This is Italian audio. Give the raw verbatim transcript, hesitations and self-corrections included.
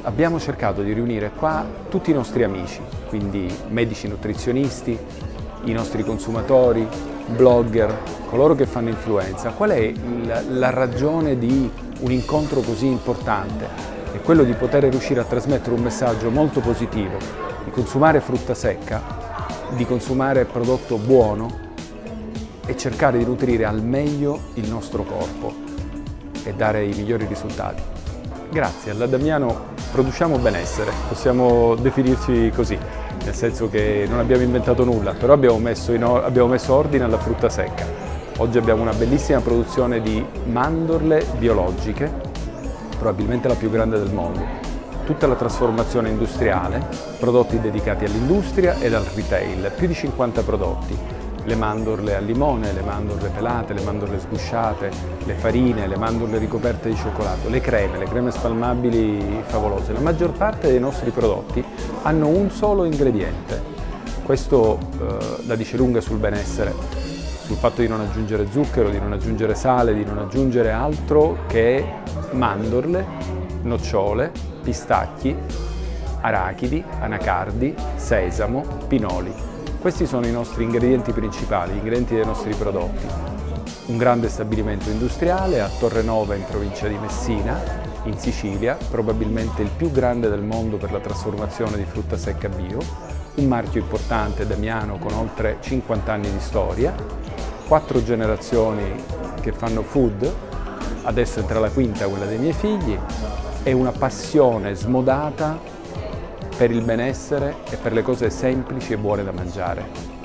abbiamo cercato di riunire qua tutti i nostri amici, quindi medici nutrizionisti, i nostri consumatori, blogger, coloro che fanno influenza. Qual è il, la ragione di un incontro così importante? È quello di poter riuscire a trasmettere un messaggio molto positivo, di consumare frutta secca, di consumare prodotto buono e cercare di nutrire al meglio il nostro corpo e dare i migliori risultati. Grazie, alla Damiano produciamo benessere, possiamo definirci così, nel senso che non abbiamo inventato nulla, però abbiamo messo, in, abbiamo messo ordine alla frutta secca. Oggi abbiamo una bellissima produzione di mandorle biologiche, probabilmente la più grande del mondo. Tutta la trasformazione industriale, prodotti dedicati all'industria ed al retail, più di cinquanta prodotti. Le mandorle al limone, le mandorle pelate, le mandorle sgusciate, le farine, le mandorle ricoperte di cioccolato, le creme, le creme spalmabili favolose. La maggior parte dei nostri prodotti hanno un solo ingrediente. Questo eh, la dice lunga sul benessere, sul fatto di non aggiungere zucchero, di non aggiungere sale, di non aggiungere altro che mandorle, nocciole, pistacchi, arachidi, anacardi, sesamo, pinoli. Questi sono i nostri ingredienti principali, gli ingredienti dei nostri prodotti. Un grande stabilimento industriale a Torrenova in provincia di Messina, in Sicilia, probabilmente il più grande del mondo per la trasformazione di frutta secca bio, un marchio importante Damiano con oltre cinquanta anni di storia, quattro generazioni che fanno food, adesso entra la quinta, quella dei miei figli, e una passione smodata per il benessere e per le cose semplici e buone da mangiare.